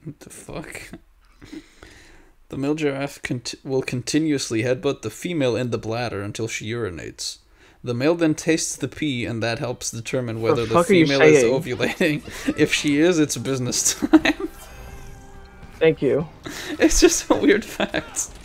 What the fuck? The male giraffe will continuously headbutt the female in the bladder until she urinates. The male then tastes the pee, and that helps determine whether the female is ovulating. If she is, it's business time. Thank you. It's just a weird fact.